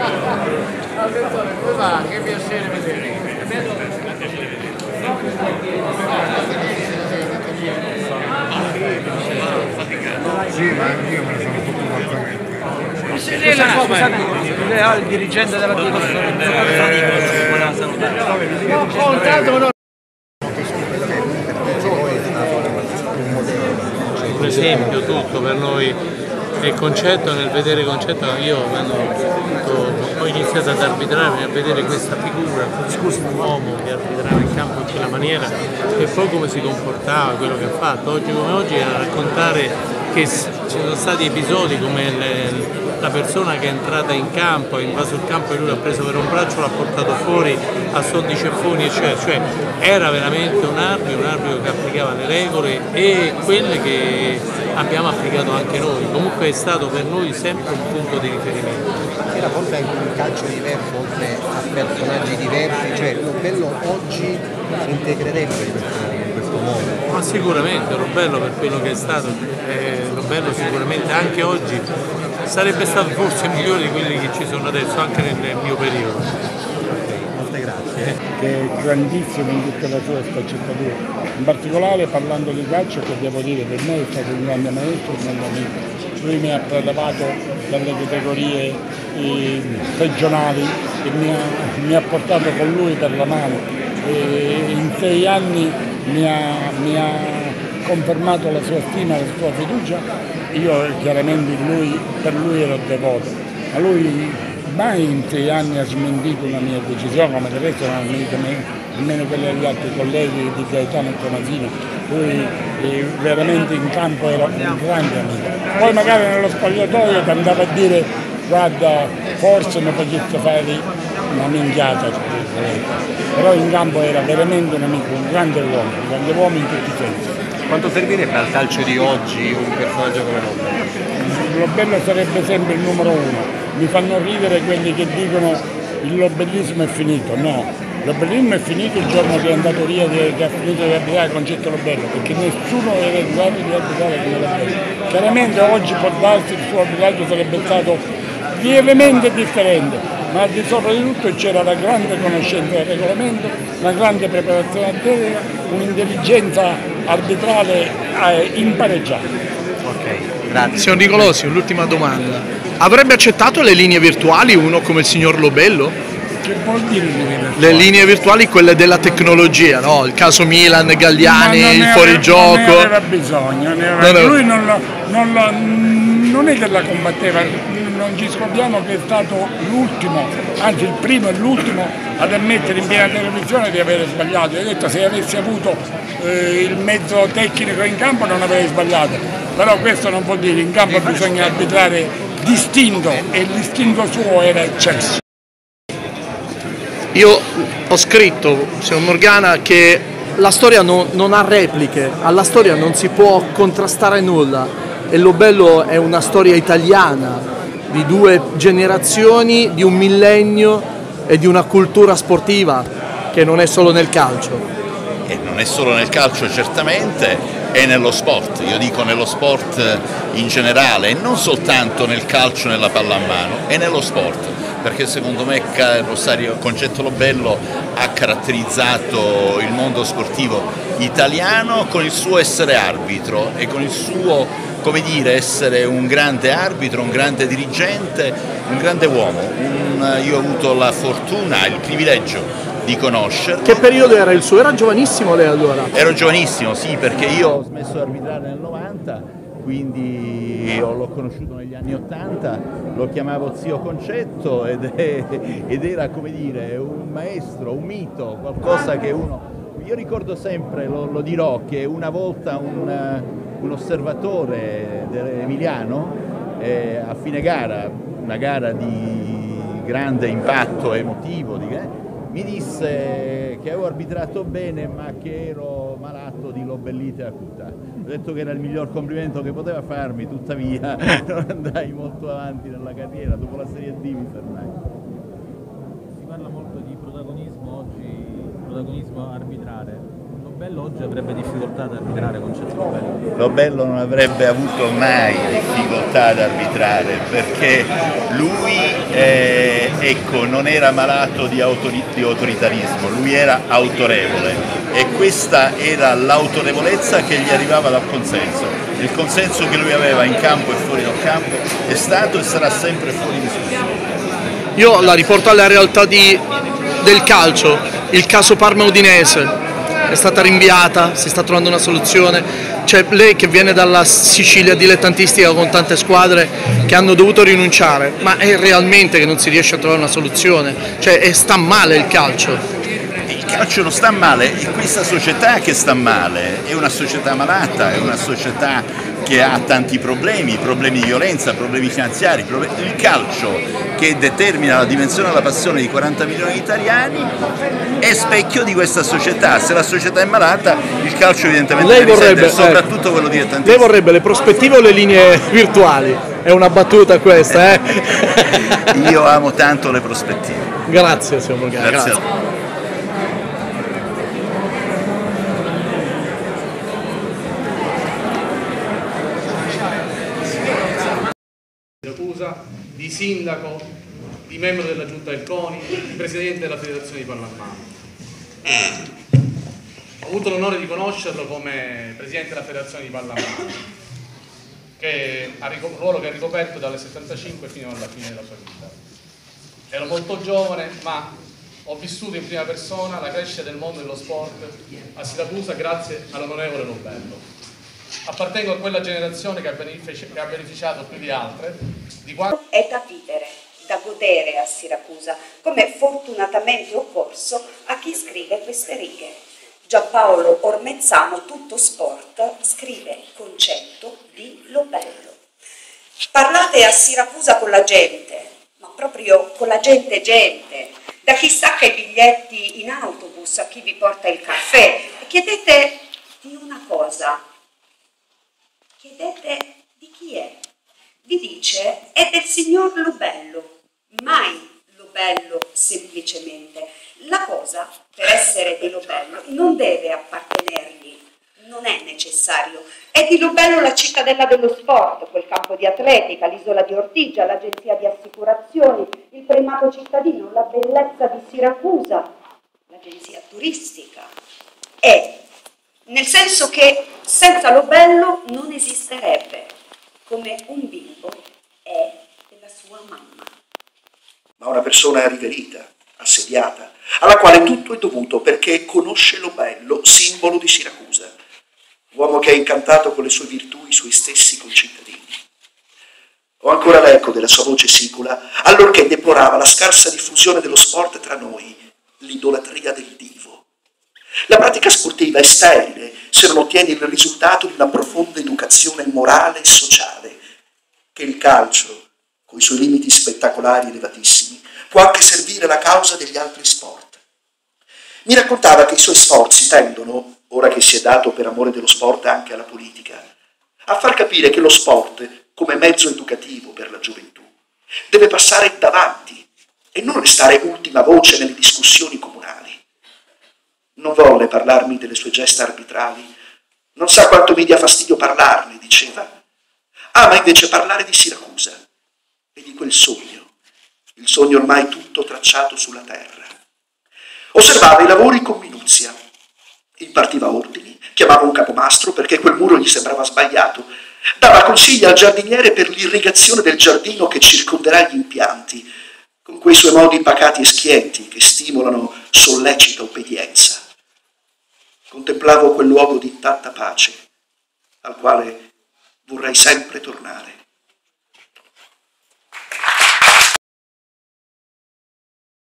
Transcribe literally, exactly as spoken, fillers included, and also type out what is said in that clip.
Come va? Che piacere vedere. Sì, ma io me ne sono tutto falsamente. Lei è il dirigente della un esempio tutto per noi. E Concetto, nel vedere Concetto, io quando ho iniziato ad arbitrare, a vedere questa figura, un uomo che arbitrava in campo in quella maniera e poi come si comportava, quello che ha fatto, oggi come oggi a raccontare che ci sono stati episodi come le, la persona che è entrata in campo, è invaso il campo e lui l'ha preso per un braccio, l'ha portato fuori a son di ceffoni eccetera, cioè era veramente un arbitro, un arbitro che applicava le regole e quelle che abbiamo applicato anche noi, comunque è stato per noi sempre un punto di riferimento. Era forse anche un calcio diverso oltre a personaggi diversi, cioè Robello oggi si integrerebbe in questo modo? Ma sicuramente Robello per quello che è stato, eh, Robello sicuramente anche oggi sarebbe stato forse migliore di quelli che ci sono adesso, anche nel mio periodo. Molte grazie. Che è grandissimo in tutta la sua sfaccettatura, in particolare parlando di calcio, che devo dire per me è stato un grande maestro, un grande amico. Lui mi ha prelevato dalle categorie eh, regionali e mi ha, mi ha portato con lui per la mano e in sei anni mi ha, mi ha confermato la sua stima, la sua fiducia. Io chiaramente lui, per lui ero devoto, ma lui mai in sei anni ha smentito una mia decisione, come del resto non ha smentito nemmeno quelle degli altri colleghi di Gaetano e Tomasino. Lui eh, veramente in campo era un grande amico. Poi magari nello spogliatoio ti andava a dire guarda, forse mi faceste fare una minchiata, però in campo era veramente un amico, un grande uomo, un grande uomo in tutti i sensi. Quanto servirebbe al calcio di oggi un personaggio come Robello? Robello sarebbe sempre il numero uno. Mi fanno ridere quelli che dicono il lobellismo è finito. No, il lobellismo è finito il giorno che è andato via, che ha finito di arbitrare Concetto Lobello, perché nessuno era in grado di arbitrare come Lobello. Chiaramente oggi può darsi il suo arbitraggio sarebbe stato lievemente differente, ma al di sopra di tutto c'era la grande conoscenza del regolamento, una grande preparazione atletica, un'intelligenza arbitrale eh, impareggiata. Ok, grazie. Signor Nicolosi, l'ultima domanda. Avrebbe accettato le linee virtuali uno come il signor Lobello? Che vuol dire linee virtuali? Le linee virtuali, quelle della tecnologia, no? Il caso Milan, Galliani, il fuorigioco. Non ne aveva bisogno, ne aveva... Non lui non, lo, non, lo, non è che la combatteva, non ci scordiamo che è stato l'ultimo, anzi il primo e l'ultimo ad ammettere in piena televisione di aver sbagliato. Ha detto se avessi avuto eh, il mezzo tecnico in campo non avrei sbagliato, però questo non vuol dire in campo bisogna arbitrare distinto e l'istinto suo era eccesso. Io ho scritto, signor Morgana, che la storia non, non ha repliche, alla storia non si può contrastare nulla e Lobello è una storia italiana di due generazioni, di un millennio e di una cultura sportiva che non è solo nel calcio. E non è solo nel calcio certamente, è nello sport, io dico nello sport in generale e non soltanto nel calcio e nella pallamano, è nello sport, perché secondo me Rosario Concetto Lobello ha caratterizzato il mondo sportivo italiano con il suo essere arbitro e con il suo, come dire, essere un grande arbitro, un grande dirigente, un grande uomo. Un, io ho avuto la fortuna, il privilegio di conoscerlo. Che periodo era il suo? Era giovanissimo lei allora? Ero giovanissimo, sì, perché io ho smesso di arbitrare nel novanta, quindi l'ho conosciuto negli anni ottanta, lo chiamavo zio Concetto ed, è, ed era, come dire, un maestro, un mito, qualcosa che uno... Io ricordo sempre, lo, lo dirò, che una volta un, un osservatore emiliano eh, a fine gara, una gara di grande impatto emotivo, di, eh, mi disse che avevo arbitrato bene ma che ero malato di lobellite acuta. Ho detto che era il miglior complimento che poteva farmi, tuttavia non andai molto avanti nella carriera, dopo la Serie D mi fermai. Si parla molto di protagonismo oggi, protagonismo arbitrale. Lobello oggi avrebbe difficoltà ad arbitrare Concetto Lobello? Lobello non avrebbe avuto mai difficoltà ad arbitrare perché lui eh, ecco, non era malato di, autori di autoritarismo, lui era autorevole e questa era l'autorevolezza che gli arrivava dal consenso. Il consenso che lui aveva in campo e fuori dal campo è stato e sarà sempre fuori discussione. Io la riporto alla realtà di, del calcio, il caso Parma-Udinese. È stata rinviata, si sta trovando una soluzione, c'è lei che viene dalla Sicilia dilettantistica con tante squadre che hanno dovuto rinunciare, ma è realmente che non si riesce a trovare una soluzione, cioè sta male il calcio. Il calcio non sta male, è questa società che sta male, è una società malata, è una società che ha tanti problemi, problemi di violenza, problemi finanziari, problemi... il calcio che determina la dimensione della passione di quaranta milioni di italiani è specchio di questa società. Se la società è malata, il calcio evidentemente lei vorrebbe, risente, soprattutto eh, quello dilettantistico. Lei vorrebbe le prospettive o le linee virtuali? È una battuta questa, eh? Io amo tanto le prospettive. Grazie, signor Morgana. Grazie. Grazie. Di sindaco, di membro della giunta del CONI, di presidente della federazione di pallamano. Ho avuto l'onore di conoscerlo come presidente della federazione di pallamano, che ha un ruolo che ha ricoperto dalle settantacinque fino alla fine della sua vita. Ero molto giovane, ma ho vissuto in prima persona la crescita del mondo dello sport a Siracusa grazie all'onorevole Lobello. Appartengo a quella generazione che ha beneficiato più di altre di quanto è da vivere, da godere a Siracusa, come fortunatamente occorso a chi scrive queste righe. Giampaolo Ormezzano, Tutto Sport, scrive Concetto di Lobello. Parlate a Siracusa con la gente, ma proprio con la gente gente, da chi stacca i biglietti in autobus a chi vi porta il caffè, e chiedete di una cosa. Chiedete di chi è. Vi dice è del signor Lobello, mai Lobello semplicemente. La cosa, per essere di Lobello, non deve appartenergli, non è necessario. È di Lobello la cittadella dello sport, quel campo di atletica, l'isola di Ortigia, l'agenzia di assicurazioni, il primato cittadino, la bellezza di Siracusa, l'agenzia turistica. È nel senso che senza Lobello non esisterebbe, come un bimbo è della sua mamma. Ma una persona riverita, assediata, alla quale tutto è dovuto perché conosce Lobello, simbolo di Siracusa, uomo che ha incantato con le sue virtù i suoi stessi concittadini. Ho ancora l'eco della sua voce sicula, allorché deplorava la scarsa diffusione dello sport tra noi, l'idolatria del divo. La pratica sportiva è sterile se non ottiene il risultato di una profonda educazione morale e sociale, che il calcio, con i suoi limiti spettacolari elevatissimi, può anche servire la causa degli altri sport. Mi raccontava che i suoi sforzi tendono, ora che si è dato per amore dello sport anche alla politica, a far capire che lo sport, come mezzo educativo per la gioventù, deve passare davanti e non restare ultima voce nelle discussioni comunali. Non volle parlarmi delle sue gesta arbitrali, non sa quanto mi dia fastidio parlarne, diceva. Ama invece parlare di Siracusa e di quel sogno, il sogno ormai tutto tracciato sulla terra. Osservava i lavori con minuzia, impartiva ordini, chiamava un capomastro perché quel muro gli sembrava sbagliato, dava consigli al giardiniere per l'irrigazione del giardino che circonderà gli impianti, con quei suoi modi pacati e schietti che stimolano sollecita obbedienza. Contemplavo quel luogo di intatta pace, al quale vorrei sempre tornare.